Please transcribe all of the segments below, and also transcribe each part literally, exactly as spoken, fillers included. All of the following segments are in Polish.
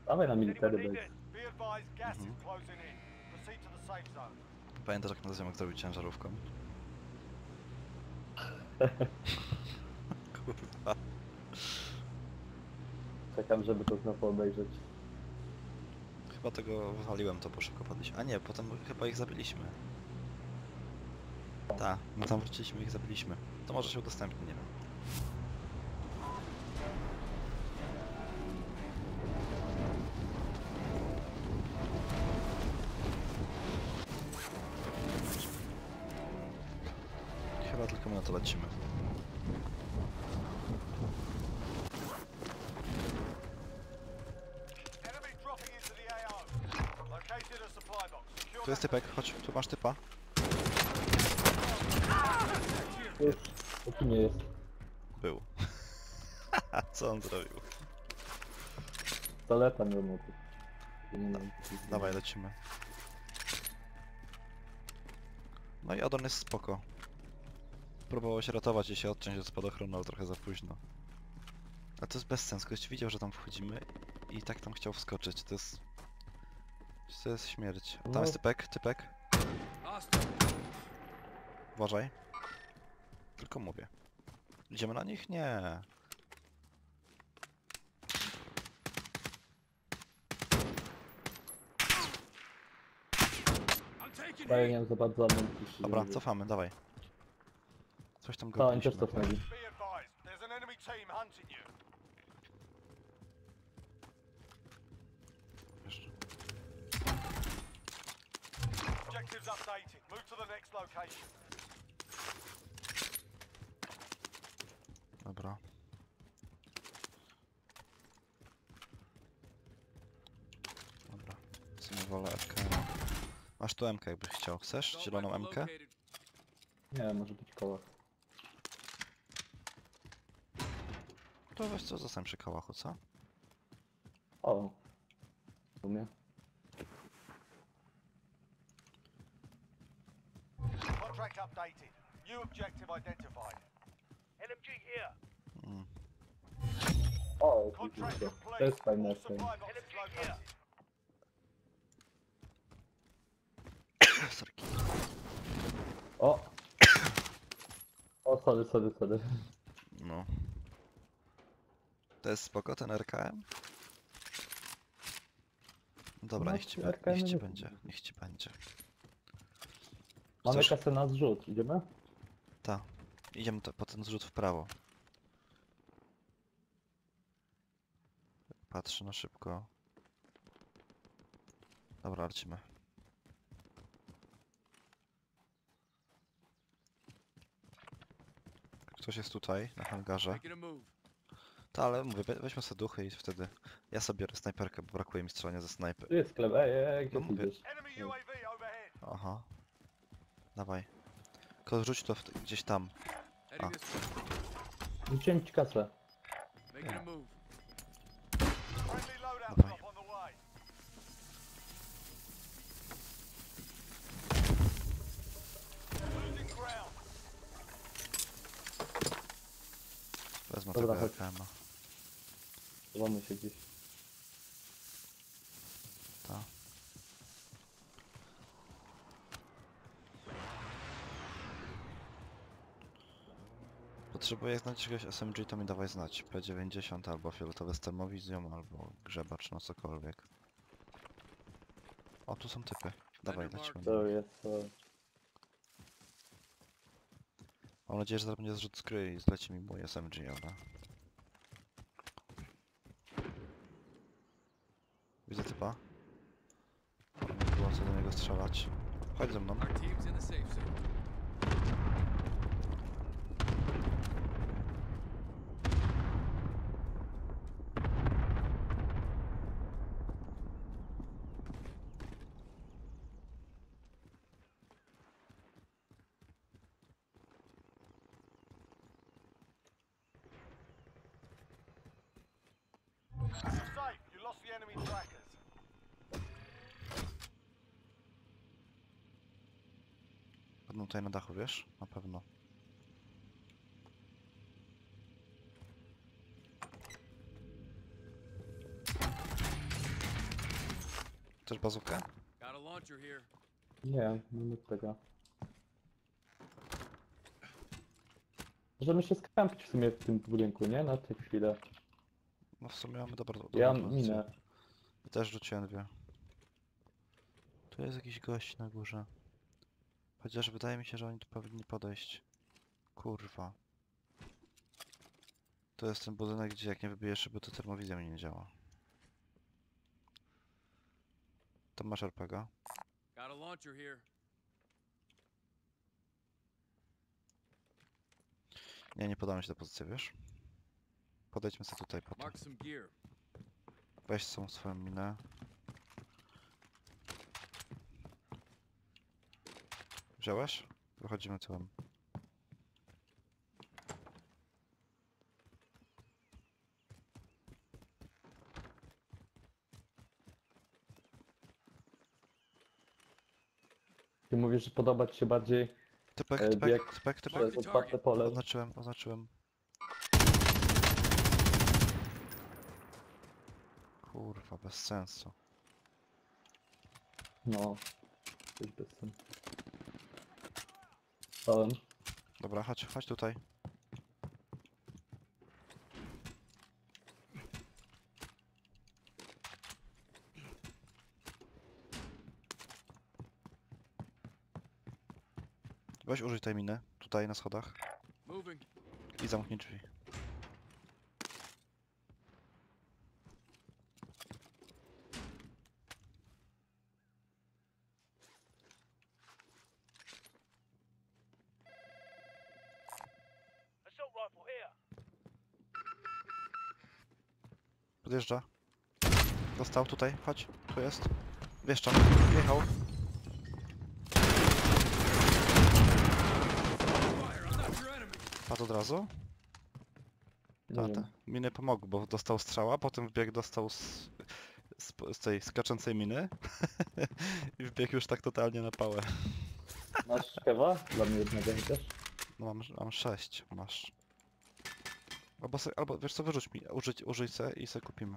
Dawaj na military base. Mhm. Pamiętasz jak na ziomek zrobił ciężarówką? Kurwa. Czekam, żeby to znowu obejrzeć. Chyba tego wywaliłem, to szybko podnieść. A nie, potem chyba ich zabiliśmy. Tak, my tam wróciliśmy i ich zabiliśmy. To może się udostępni, nie wiem. Chyba tylko my na to lecimy. Tu jest typek, chodź, tu masz typa. Już, jaki nie jest. Był. Co on zrobił? Stoleta miał motyw. Dawaj, lecimy. No i Odon jest spoko. Próbował się ratować i się odciąć od spadochronu, ale trochę za późno. Ale to jest bez sensu, ktoś widział, że tam wchodzimy i tak tam chciał wskoczyć, to jest... To jest śmierć. Tam No. jest typek, typek. Uważaj. Tylko mówię. Idziemy na nich? Nie. Daję nie wiem za bardzo amunicji. Dobra, cofamy, dawaj. Coś tam To go oni też biliśmy. cofnęli. Wiesz. Dobra. Dobra. W sumie wolę M K. Masz tu M K jakbyś chciał. Chcesz? Zieloną M K? Nie, może być koła. To weź co, zostań przy kałachu, co? O. W sumie. Contract updated. New objective identified. N M G here. Mm. O, Contract widzicie. complete. To jest fajne. All Ten. supply boxes located. Sorry. O! O, sorry, sorry, sorry. No. To jest spoko, ten R K M? Dobra, No, niech ci, R K M niech ci nie będzie, wiem. niech ci będzie. Mamy Cóż, kasę na zrzut, idziemy? ta. Idziemy to, po ten zrzut w prawo. Patrzę na szybko. Dobra, lecimy. Ktoś jest tutaj, na hangarze. Ta, ale mówię, we- weźmy sobie duchy i wtedy... Ja sobie biorę snajperkę, bo brakuje mi strzelania ze snajpy. Tu jest sklep, ej, ej, ej, gdzie No ty mówię. idziesz? Enemy U A V overhead. Aha. Dawaj. Tylko rzuć to w, gdzieś tam. A. Rzuciłem ci kasę. Friendly loadout Dawaj. drop on the way. Losing ground. Wezmę Dobra, tego chodź. R K M-a. Chowamy się gdzieś. Ta. Potrzebuję znać jakiegoś S M G, to mi dawaj znać. P dziewięćdziesiąt albo fioletowe z termowizją, albo grzebacz, no cokolwiek. O, tu są typy. Dawaj, lecimy. To jest to. Mam nadzieję, że zaraz będzie zrzut z gry i zleci mi mój S M G, ale... Widzę typa. Nie było co do niego strzelać. Chodź ze mną. Safe. You lost the enemy trackers. Będą tutaj na dachu, wiesz? Na pewno. Chcesz bazówkę? Got a launcher here. Nie, nie mów tego. Możemy się skampić w sumie w tym budynku, nie? Na tę chwilę. No w sumie mamy dobrą, Ja dobrą mam pozycję. minę. Ja też rzuciłem dwie. Tu jest jakiś gość na górze. Chociaż wydaje mi się, że oni tu powinni podejść. Kurwa. To jest ten budynek, gdzie jak nie wybijesz szyby, to termowizja mi nie działa. Tam masz R P G. Got a launcher here. Nie, nie podamy się do pozycji, wiesz? Podejdźmy sobie tutaj po to. Mark some gear. Weź tą swoją minę. Wziąłeś? Wychodzimy tyłem. Ty mówisz, że podoba ci się bardziej Typek, E, typek, bieg typek, typek. przez otwarte pole. Oznaczyłem, oznaczyłem. Kurwa, bez sensu. No. Coś bez sensu. Stałem. Dobra, chodź, chodź tutaj. Weź użyj tej miny, tutaj na schodach Moving. i zamknij drzwi. Assault rifle here. Podjeżdża. Dostał tutaj, chodź, tu jest. Wieszcza, wjechał. Fire, I'm not your enemy. Padł od razu. Nie A, wiem. te miny pomogły, bo dostał strzała, potem wbieg dostał z, z, z tej skaczącej miny i wbiegł już tak totalnie na pałę. Masz kewa? Dla mnie jednego chociaż. No mam, mam sześć, masz. Albo, se, albo wiesz co, wyrzuć mi, użyć, użyj se i se kupimy.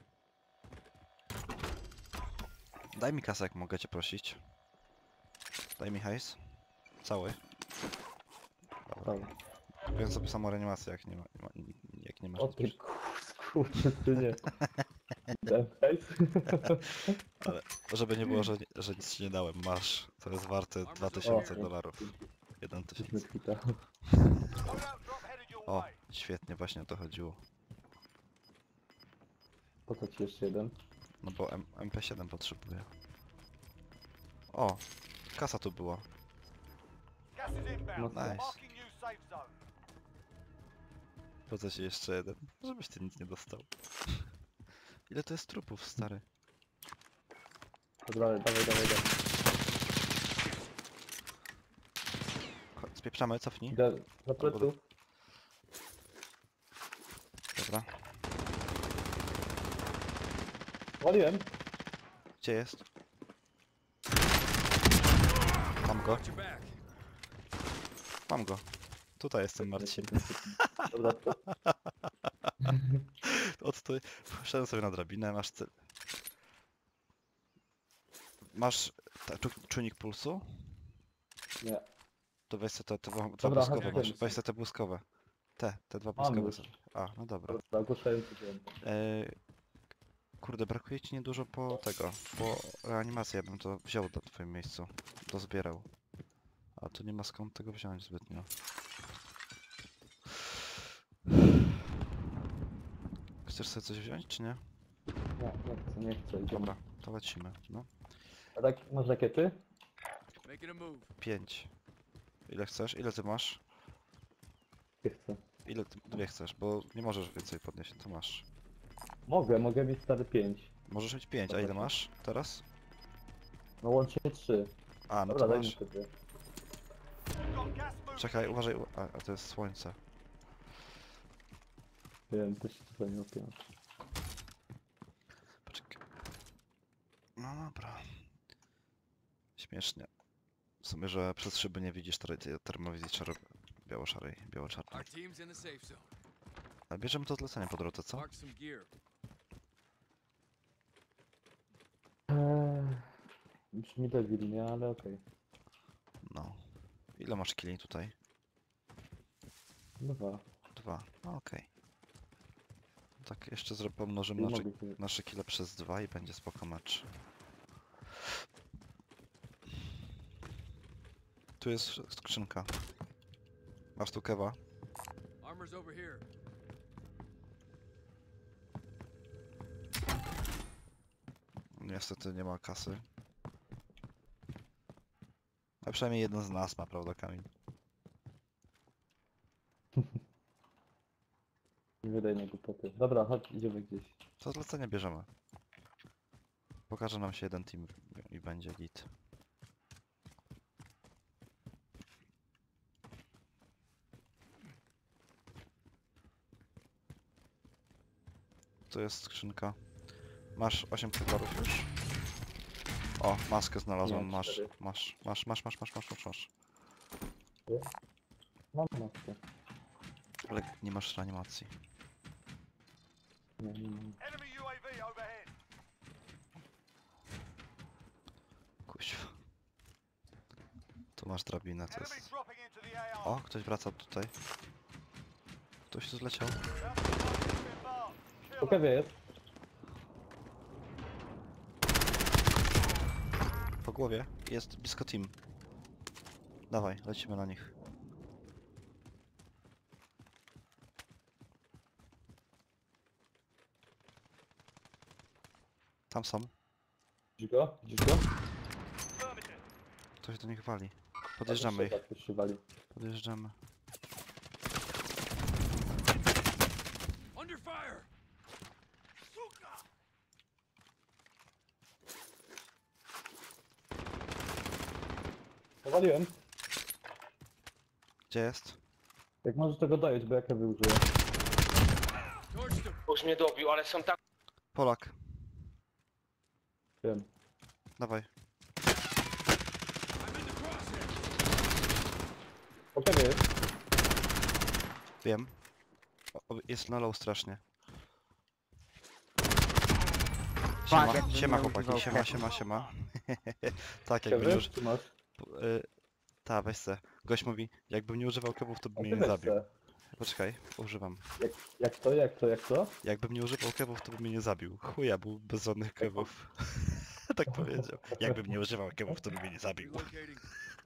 Daj mi kasę, jak mogę cię prosić. Daj mi hajs. Cały. Dobra. Dobra. Kupiłem sobie samą reanimację, jak nie ma, nie ma, jak nie masz. O nic ty przy- kurczę, ty nie. Dam hajs? Ale żeby nie było, że, że nic ci nie dałem, masz. To jest warte dwa tysiące dolarów. jeden tysiąc. Jesteśmy kwita. Loadout drop headed your O, way. świetnie, właśnie o to chodziło. Po co ci jeszcze jeden? No bo M MP siedem potrzebuję. O, kasa tu była. Gas is inbound. Nice. Marking new safe zone. Po co ci jeszcze jeden? Żebyś ty nic nie dostał. Ile to jest trupów, stary? Dobra, dawaj, dawaj, dawaj. Chodź, spieprzamy, cofnij. Idę za pleców. Dobra. Waliłem. Gdzie jest? Mam go, Got your back. mam go. Tutaj jestem, Marcin. Dobra, to Od tu... Wszedłem sobie na drabinę, masz cel... Masz ta, czu, czujnik pulsu? nie. To weź sobie te, te dwa dwa Dobra, błyskowe chodź, masz. chodź. Weź sobie te błyskowe. Te, te dwa Mam błyskowe. już. Sobie. A, no dobra. Dobra, ogłuszający się. Eee, kurde, brakuje ci niedużo po tego, po reanimacji, ja bym to wziął na twoim miejscu. Dozbierał. A tu nie ma skąd tego wziąć zbytnio. Chcesz sobie coś wziąć, czy nie? Nie, nie chcę, nie chcę. Idziemy. Dobra, to lecimy. No. A tak, masz rakiety? Making a move. Pięć. Ile chcesz? Ile ty masz? Nie chcę. Ile ty dwie chcesz? Bo nie możesz więcej podnieść, to masz. Mogę, mogę mieć stary pięć. Możesz mieć pięć, a ile masz teraz? No łącznie trzy. A, no Dobra, to daj mi masz. te dwie. You've got gas moving. Czekaj, uważaj, u- a, a to jest słońce. Wiem, też się tutaj nie opiłem. Poczekaj. No dobra. Śmiesznie. W sumie, że przez szyby nie widzisz tej tej termowizji czar... biało-szarej, biało-czarnej. Our team's in the safe zone. A bierzemy to zlecenie po drodze, co? Mark some gear. Eee, Brzmi debilnie, ale okej. No. Ile masz killi tutaj? Dwa. Dwa. No okej. Tak jeszcze zrobię, pomnożymy Nie nasze, mogę się... nasze kile przez dwa i będzie spoko mecz. Tu jest skrzynka. Masz tu kewa. Armor's over here. Niestety nie ma kasy. A przynajmniej jeden z nas ma, prawda, Kamil? Nie wydaj na głupoty. Dobra, chodź, idziemy gdzieś. To zlecenie bierzemy. Pokaże nam się jeden team i będzie git. Tu jest skrzynka. Masz osiem kolorów już? O, maskę znalazłem, Nie, masz, cztery. masz, masz, masz, masz, masz, masz, masz, masz. Mam maskę. Ale nie masz reanimacji. Nie, nie, nie. Enemy U A V overhead. Kuźwa. Tu masz drabinę, to Enemy jest... dropping into the A R. O, ktoś wraca tutaj. Ktoś tu zleciał. Po kewie jest. Po głowie. Jest blisko team. Dawaj, lecimy na nich. Tam są. Widzisz go? Widzisz go? Ktoś do nich wali. Podjeżdżamy ich. Tak, ktoś się wali. Podjeżdżamy. Under fire! Powaliłem. Gdzie jest? Jak możesz tego dojeść, bo ja kewy użyję. Torched him. Już mnie dobił, ale są tak... Polak. Wiem. Dawaj. I'm in the crosshairs. Po kewie jest. Wiem. O, o, jest na low strasznie. Siema, Patrz, jakbym siema miał chłopaki, używał siema, kefu. siema, siema. Tak, jakby nie Kewy? używał... Czy masz? Y, ta, weź se. Gość mówi, jakbym nie używał kebów, to A by ty mnie nie weź zabił. se. Poczekaj, używam. Jak, jak to, jak to, jak to? Jakbym nie używał kebów, to by mnie nie zabił. Chuja, był bez żadnych kebów. Tak powiedział. Jakbym nie używał kebów, to by mnie nie zabił. Relocating.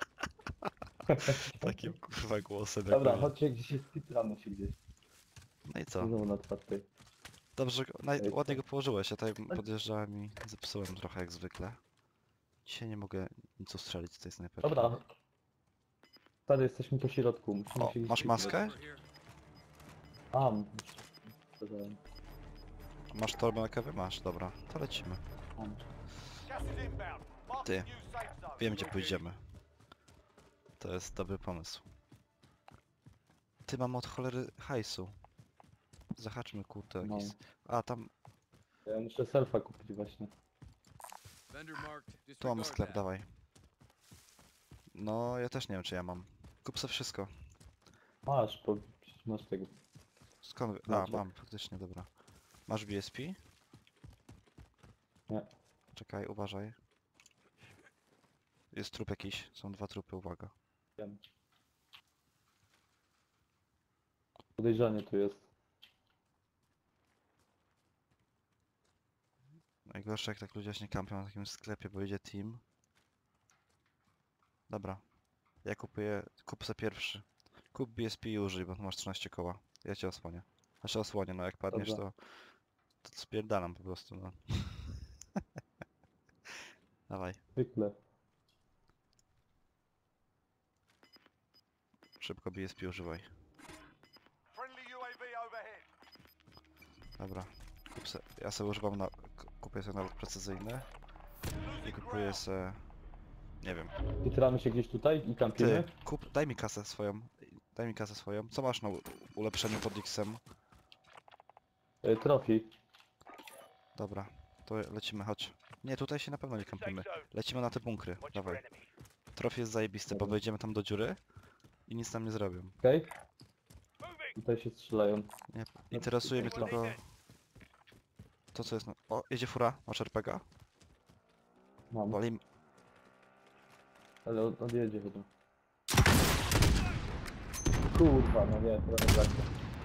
Takim kurwa głosem. jak Dobra, powiedział. chodźcie gdzieś jest speedrunny się gdzieś. No i co? Znowu na otwartej. Dobrze, że go- naj- Ej, ładnie co? go położyłeś. Ja tutaj podjeżdżałem i zepsułem trochę jak zwykle. Dzisiaj nie mogę nic ustrzelić z tej snajperki. Dobra. Stary, jesteśmy po środku. Musimy O, się gdzieś masz speedrun. maskę? Over here. Mam. Sprzedałem. Masz torbę na kawę? Masz, dobra. To lecimy. Mam. Gas is inbound. Mark Ty. the new safe zone. Wiem gdzie pójdziemy. To jest dobry pomysł. Ty, mam od cholery hajsu. Zahaczmy kurde No. jakiś... A, tam... Ja muszę selfa kupić właśnie. Vendor marked. Tu mamy Disregard sklep, that. dawaj. No, ja też nie wiem czy ja mam. Kup sobie wszystko. Masz, bo przecież masz tego. Skąd... wy- A, Dobrze. mam, faktycznie, dobra. Masz B S P? Nie. Czekaj, uważaj. Jest trup jakiś, są dwa trupy, uwaga. Wiem. Podejrzanie tu jest. Najgorsze jak tak ludzie się nie kampią na takim sklepie, bo idzie team. Dobra. Ja kupuję... Kup se pierwszy. Kup B S P i użyj, bo tu masz trzynaście koła. Ja cię osłonię. Znaczy osłonię, no jak padniesz Dobra. to... To spierdalam po prostu, no. Dawaj. Zwykle. Szybko B S P używaj. Friendly U A V overhead. Dobra. Kup se... Ja sobie używam na... k- Kupuję sobie nalot precyzyjny. I kupuję se... Nie wiem. Speedruny się gdzieś tutaj i kampimy. Ty, kup... Daj mi kasę swoją. Daj mi kasę swoją. Co masz na u- ulepszeniu pod X-em? Y, Trofi. Dobra. To lecimy, chodź. Nie, tutaj się na pewno nie Safe kampimy. zone. Lecimy na te bunkry. Watch for Dawaj. enemy. Trofi jest zajebisty, bo Dobra. wejdziemy tam do dziury i nic nam nie zrobią. Okej? Moving. Tutaj się strzelają. Nie, interesuje mnie tutaj. tylko to co jest na... O, jedzie fura, masz R P G? Mam. Walim... Ale od, odjedzie chyba. Kurwa, no nie, trochę braknie.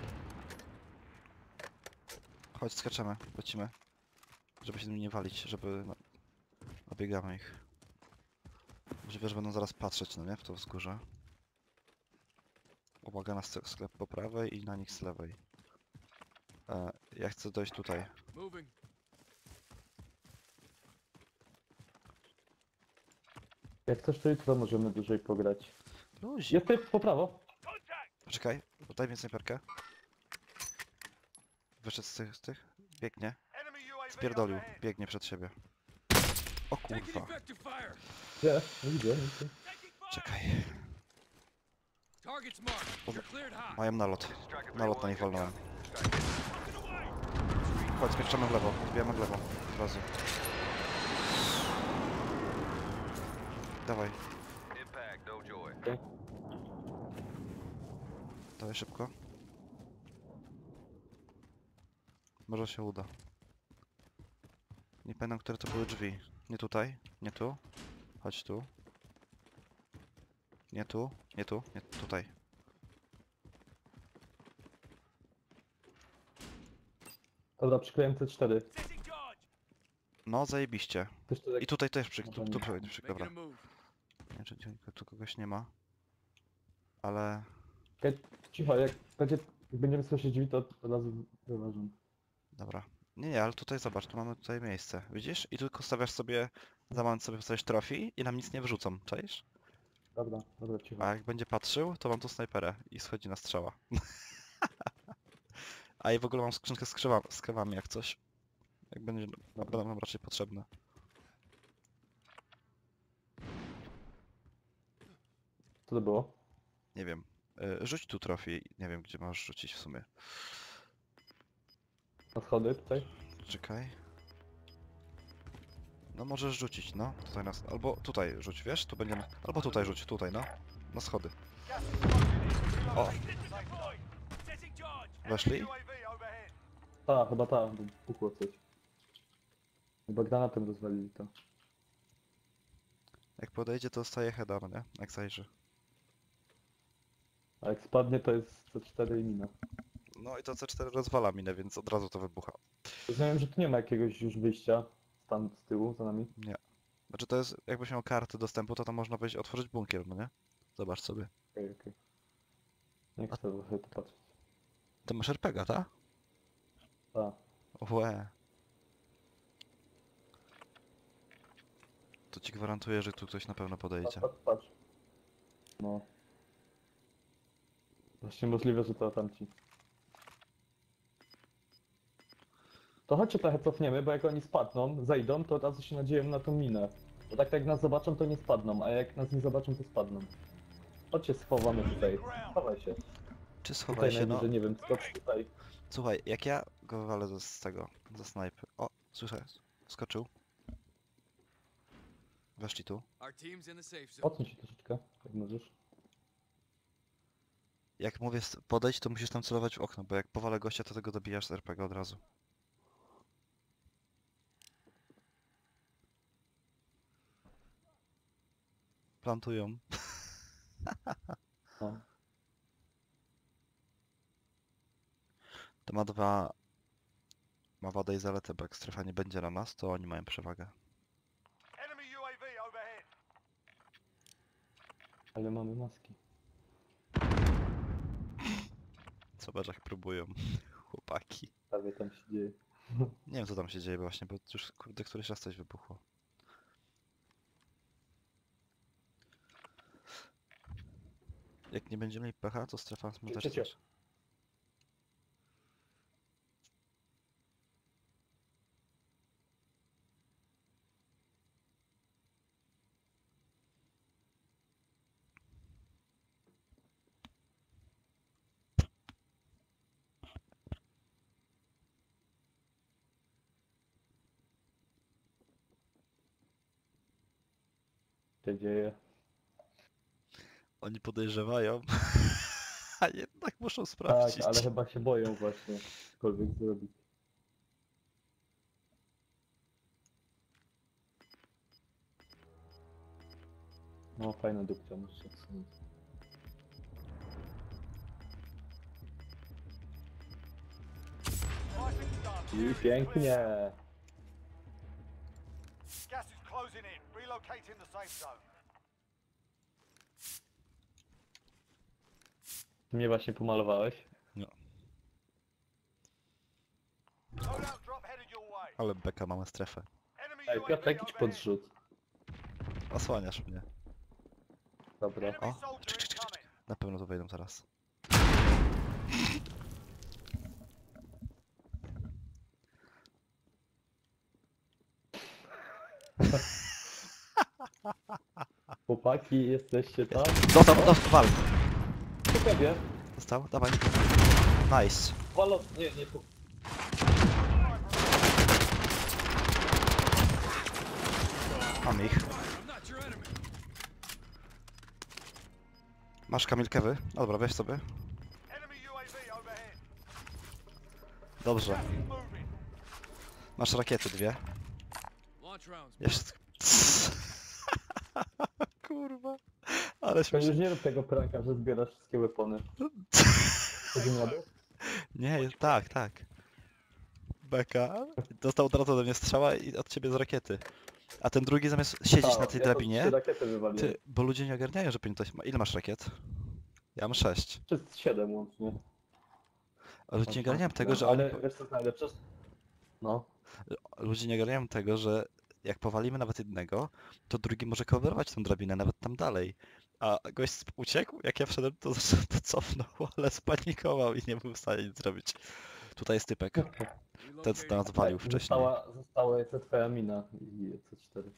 Chodź, skaczemy, lecimy. Żeby się nimi nie walić, żeby... No, obiegamy ich. Że wiesz, że będą zaraz patrzeć, no nie? W to wzgórze. Uwaga na sk- sklep po prawej i na nich z lewej. E, ja chcę dojść tutaj. Moving. Jak coś to jutro możemy dłużej pograć. Luzik. Jest typ po prawo. Poczekaj, daj mi snajperkę. Wyszedł z tych, z tych. Biegnie. Enemy U A V Spierdolił. overhead. Biegnie przed siebie. O Taking kurwa. effective fire. Gdzie? Nie widzę, nie widzę. Czekaj. Targets marked. You're cleared hot. Mają nalot. Nalot na nich walnąłem. Chodź, spieprzamy w lewo. Odbijamy w lewo. Od razu. Dawaj. Impact, no joy. Okej. Dawaj szybko. Może się uda. Nie pamiętam, które to były drzwi. Nie tutaj, nie tu. Chodź tu. Nie tu, nie tu, nie tutaj. Dobra, przykleiłem C cztery. No, zajebiście. Też to tak... I tutaj też przy... Tu, Dobra, tu, nie. przy... przy... Making Dobra. a move. Nie wiem, czy czy tu kogoś nie ma. Ale... Okej, cicho, jak będzie... Jak będziemy słyszeć drzwi, to od razu wyważam. Dobra. Nie, nie, ale tutaj zobacz, tu mamy tutaj miejsce. Widzisz? I tu tylko stawiasz sobie... Za moment sobie postawisz trofii i nam nic nie wyrzucą, czaisz? Dobra, dobra, cicho. A jak będzie patrzył, to mam tu snajperę i schodzi na strzała. A i w ogóle mam skrzynkę z, krzewa, z kawami jak coś. Jak będzie, będą nam raczej potrzebne. Co to było? Nie wiem. Y, Rzuć tu trofii, nie wiem gdzie masz rzucić w sumie. Na schody tutaj? Czekaj. No możesz rzucić, no. Tutaj nas. Albo tutaj rzuć, wiesz? Tu będziemy. Albo tutaj rzuć, tutaj, no. Na schody. O! Weszli? U A V overhead. Ta, chyba ta, bo pukło coś. Chyba granatem rozwalili to. Jak podejdzie, to dostaje heada, no nie? Jak zajrzy. A jak spadnie, to jest C cztery i mina. No i to C cztery rozwala minę, więc od razu to wybucha. Rozumiem, że tu nie ma jakiegoś już wyjścia. Tam z tyłu, za nami. Nie. Znaczy to jest, jakbyś miał karty dostępu, to tam można wejść, otworzyć bunkier, no nie? Zobacz sobie. Okej, okej. Nie chcę trochę to patrzeć. Ty masz er pe gie, tak? Ta. Łe. To ci gwarantuję, że tu ktoś na pewno Patrz, podejdzie. patrz, patrz. No. Właśnie możliwe, że to tamci. To chodźcie trochę cofniemy, bo jak oni spadną, zejdą, to od razu się nadzieją na tą minę. Bo tak jak nas zobaczą, to nie spadną, a jak nas nie zobaczą, to spadną. Chodźcie, schowamy tutaj. Schowaj się. Czy schowaj Tutaj się, no. najwyżej, nie wiem, skocz tutaj. Słuchaj, jak ja go wywalę z z tego, ze snajpy. O, słyszę, skoczył. Weszli tu. Our team's in the safe zone. Odsuń się troszeczkę, jak możesz. Jak mówię s- podejść, to musisz tam celować w okno, bo jak powalę gościa, to tego dobijasz z er pe gie od razu. Plantują. No. To ma dwa... Ma wadę i zaletę, bo jak strefa nie będzie na nas, to oni mają przewagę. Enemy U A V overhead. Ale mamy maski. Zobacz jak próbują. Chłopaki. Prawie tam się dzieje. Nie wiem co tam się dzieje właśnie, bo już kurde któryś raz coś wybuchło. Jak nie będziemy mieli pecha, to strefa my też Cicho. coś. się dzieje. Oni podejrzewają, a jednak muszą Tak, sprawdzić. ale chyba się boją właśnie cokolwiek zrobić. No fajna dupka, muszę odsunąć. Fighting's done. I pięknie! Gas is closing in. Relocating the safe zone. Mnie właśnie pomalowałeś. Loadout drop headed your way. Ale beka, mamy strefę. Enemy Ej, U A V Piotr, jakiś overhead. podrzut. Osłaniasz mnie. Dobra. Enemy O, soldier czyk, czyk, czyk, incoming. czyk. Na pewno to wejdą zaraz. Chłopaki, jesteście tam? Dostał, dostał, wal! Ciekawie. Dostał, dawaj. Nice. Walo... Nie, nie, tu. Mam ich. I'm not your enemy. Masz Kamil kewy? No dobra, weź sobie. Enemy U A V overhead. Dobrze. Gas is moving. Masz rakiety dwie. Launch rounds. Jeszcze... Kurwa. Ale To śmiesznie. już nie rób tego pranka, że zbierasz wszystkie weapony. Chodzi na dół? Nie, jest- tak, tak. Beka. Dostał od razu ode mnie strzała i od ciebie z rakiety. A ten drugi zamiast siedzieć Tak, na tej ja to drabinie, trzy rakiety wywaliłem. ty, bo ludzie nie ogarniają, że powinien ktoś ma. Ile masz rakiet? Ja mam sześć. Czy z siedem łącznie. A ludzie nie ogarniają tego, że No, oni, ale wiesz co jest najlepsze? No. ludzie nie ogarniają tego, że jak powalimy nawet jednego, to drugi może coverować tą drabinę nawet tam dalej. A gość sp- uciekł, jak ja wszedłem, to, to cofnął, ale spanikował i nie był w stanie nic zrobić. Tutaj jest typek. Ten co nas walił Tak, wcześniej. Została, została jeszcze twoja mina i C cztery.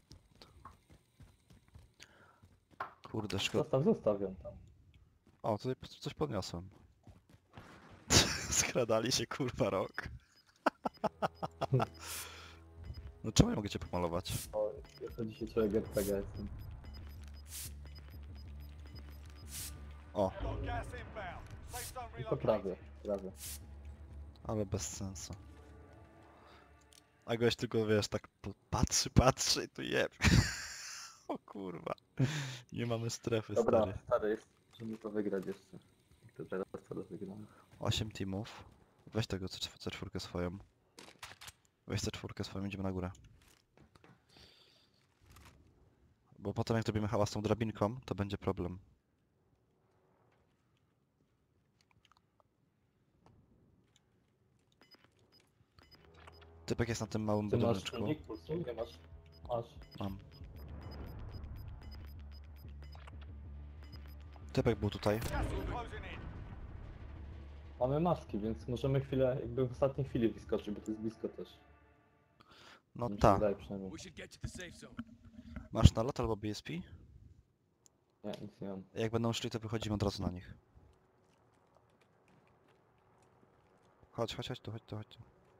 Kurde, szkoda. Zostaw, zostaw ją tam. O, tutaj po- coś podniosłem. Skradali się kurwa rok. No czemu ja mogę cię pomalować? O, ja to dzisiaj człowiek R P G jestem. O, Got gas inbound. Safe zone I to prawie, relocated. prawie. ale bez sensu. A gość tylko wiesz, tak po- patrzy, patrzy i tu jeb. O kurwa. Nie mamy strefy, Dobra, stary. stary jest, żeby to wygrać jeszcze. Jak to teraz to wygramy. osiem teamów. Weź tego C cztery swoją. Weź C cztery swoją, idziemy na górę. Bo potem jak zrobimy hałas tą drabinką, to będzie problem. Typek jest na tym małym Ty masz budyneczku. silnik pulsu? Nie masz? Masz. Mam. Typek był tutaj. Gas is closing in. Mamy maski, więc możemy chwilę, jakby w ostatniej chwili wyskoczyć, bo to jest blisko też. No Mi się tak. wydaje przynajmniej. We should get to the safe zone. Masz nalot albo B S P? Nie, nic nie mam. Jak będą szli, to wychodzimy od razu na nich. Chodź, chodź, chodź tu, chodź tu, chodź tu.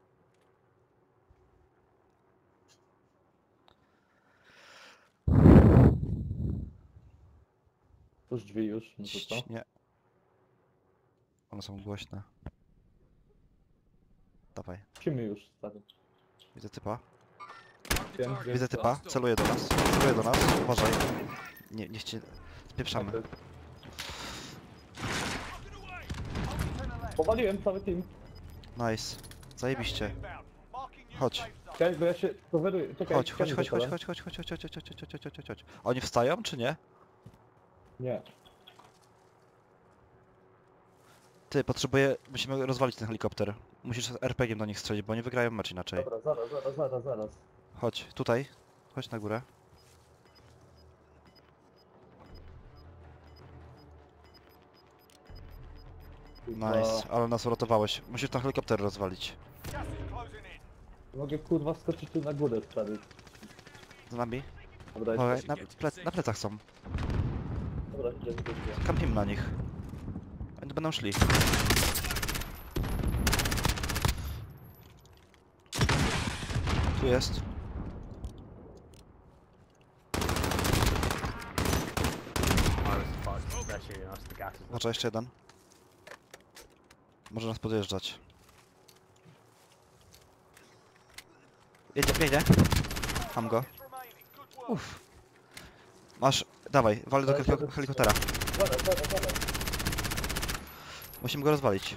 Już drzwi już, no to co? Cii, nie. One są głośne. Dawaj. Musimy już, stary. Widzę typa. Mark the Wiem, target. wiem. Widzę typa. Celuje do nas. Celuje do nas. Uważaj. Nie, niech cię... Spieprzamy. Okej. Fucking away. To the left. Powaliłem cały team. Nice. Zajebiście. Inbound. Marking new Chodź. safe zone. Czekaj, bo ja się coveruję. Czekaj, Chodź, chodź, czekaj, chodź, chodź, zapalę. chodź, chodź, chodź, chodź, chodź, chodź, chodź, chodź, chodź, chodź, chodź. Oni wstają, czy nie? Nie. Ty, potrzebuję... Musimy rozwalić ten helikopter. Musisz z er pe giem do nich strzelić, bo oni wygrają mecz inaczej. Dobra, zaraz, zaraz, zaraz, zaraz. Chodź, tutaj. Chodź na górę. Kurwa, Nice, ale nas uratowałeś. Musisz ten helikopter rozwalić. Gas is closing in. Mogę kurwa skoczyć tu na górę, stary. Z nami? Dobra, Okej, jest. na, plec, na plecach są. Dobra, idę, idę, idę. Kampimy na nich. Oni będą szli. Tu jest. Może jeszcze jeden. Może nas podjeżdżać. Jedzie, jedzie. Mam go. Minutes remaining. Good work. Uff. Masz Dawaj, walę do Dajcie heli- do- helikoptera. Dobra, dobra, dobra. Musimy go rozwalić.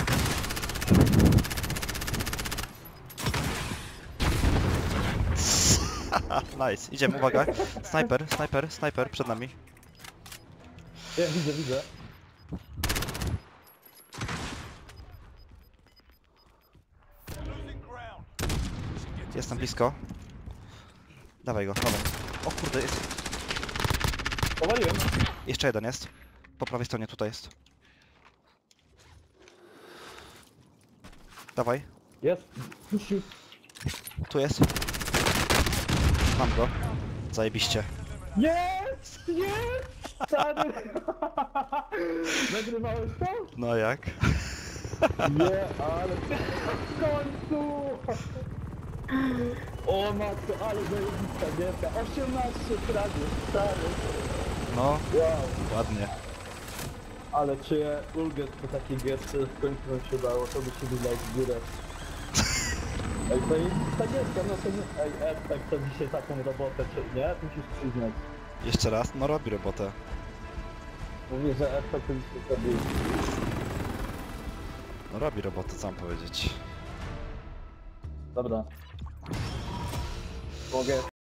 Nice, idziemy, uwaga. Snajper, snajper, snajper przed nami. Ja widzę, widzę. Losing ground. Jestem blisko. Dawaj go, dawaj. O kurde, jest. Powaliłem. Jeszcze jeden jest. Po prawej stronie tutaj jest. Dawaj, Jest. Pusiu. tu jest. Mam go. Zajebiście. Jest! Jest! Stary! Nagrywałeś to? No jak? Nie, ale w końcu! O matko, ale zajebista gierka. osiemnaście fragów, stary. No, Wow. ładnie. Ale czuję ulgę po takiej gierce, że w końcu nam się udało, to by się wydać w górę. Ej, to jest ta gierka, no to nie... Ej, Edtek to dzisiaj taką robotę, czy nie? Musisz przyznać. Jeszcze raz, no robi robotę. Mówię, że Edtek to dzisiaj zrobił. No robi robotę, co mam powiedzieć. Dobra. Mogę